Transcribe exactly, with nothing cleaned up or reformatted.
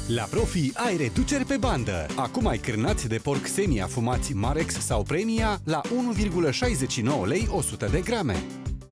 La Profi ai reduceri pe bandă. Acum ai cârnați de porc semi afumați Marex sau Premia la unu virgulă șaizeci și nouă lei o sută de grame.